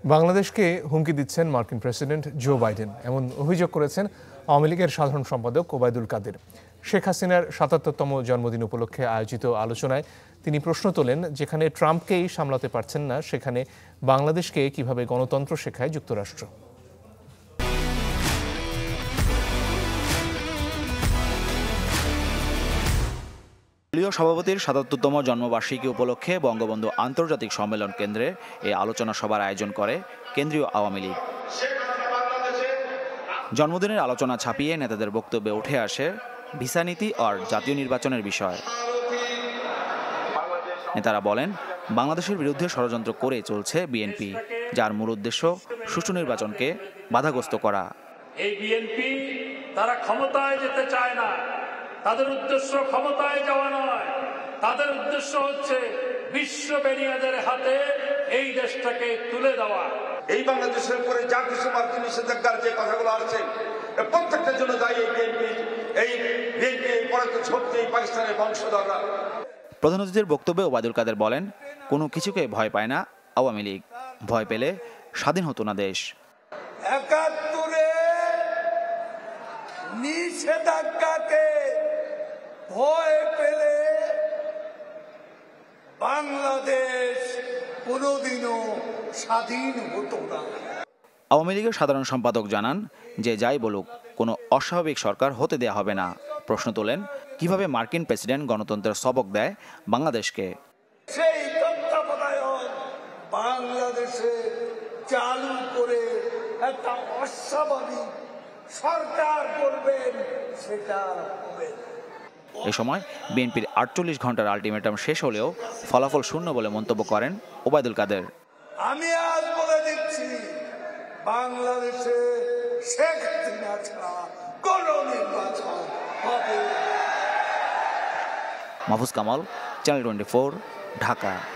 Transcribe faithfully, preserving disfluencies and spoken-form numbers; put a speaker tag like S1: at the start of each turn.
S1: বাংলাদেশকে হুমকি দিচ্ছেন মার্কিন প্রেসিডেন্ট জো বাইডেন, এমন অভিযোগ করেছেন আওয়ামী লীগের সাধারণ সম্পাদক ওবায়দুল কাদের। শেখ হাসিনার সাতাত্তরতম জন্মদিন উপলক্ষে আয়োজিত আলোচনায় তিনি প্রশ্ন তোলেন, যেখানে ট্রাম্পকেই সামলাতে পারছেন না সেখানে বাংলাদেশকে কিভাবে গণতন্ত্র শেখায় যুক্তরাষ্ট্র।
S2: দলীয় সভাপতির সাতাত্তরতম জন্মবার্ষিকী উপলক্ষে বঙ্গবন্ধু আন্তর্জাতিক সম্মেলন কেন্দ্রে এই আলোচনা সভার আয়োজন করে কেন্দ্রীয় আওয়ামী লীগ। জন্মদিনের আলোচনা ছাপিয়ে নেতাদের বক্তব্যে উঠে আসে ভিসা নীতি আর জাতীয় নির্বাচনের বিষয়। নেতারা বলেন, বাংলাদেশের বিরুদ্ধে ষড়যন্ত্র করে চলছে বিএনপি, যার মূল উদ্দেশ্য সুষ্ঠু নির্বাচনকে বাধাগ্রস্ত করা।
S3: এই বিএনপি তারা ক্ষমতায় যেতে চায় না, তাদের উদ্দেশ্য ক্ষমতায় যাওয়া নয়, তাদের উদ্দেশ্য হচ্ছে বিশ্ব বেনিয়াদের হাতে এই দেশটাকে তুলে দেওয়া।
S4: এই বাংলাদেশের উপরে যা কিছু মার্কিন নিষেধাজ্ঞার যে কথাগুলো আসছে প্রত্যেকটার জন্য দায়ী এই বিএনপি। এই বিএনপি এই পরাজিত শক্তি এই পাকিস্তানের বংশধররা।
S2: প্রধান অতিথির বক্তব্যে ওবায়দুল কাদের বলেন, কোনো কিছুকে ভয় পায় না আওয়ামী লীগ, ভয় পেলে স্বাধীন হতো না দেশ।
S4: একাত্তরে নিষেধাজ্ঞাকে ভয় পেলে বাংলাদেশ কোনোদিনও স্বাধীন হতো না।
S2: আওয়ামী লীগের সাধারণ সম্পাদক জানান যে যাই বলুক কোনো অস্বাভাবিক সরকার হতে দেয়া হবে না। প্রশ্ন তোলেন, কিভাবে মার্কিন প্রেসিডেন্ট গণতন্ত্রের সবক দেয় বাংলাদেশকে।
S4: সেই তত্ত্বাবধায়ক বাংলাদেশে চালু করে একটা অস্বাভাবিক সরকার করবেন, সেটা হবে।
S2: এ সময় বিএনপির আটচল্লিশ ঘন্টার আলটিমেটাম শেষ হলেও ফলাফল শূন্য বলে মন্তব্য করেন ওবায়দুল কাদের।
S4: আমি আজ বলে দিচ্ছি, বাংলাদেশে শেখ হাসিনা ছাড়া কোনো নির্বাচন হবে।
S2: Mahfuz Kamal, channel twenty, Dhaka.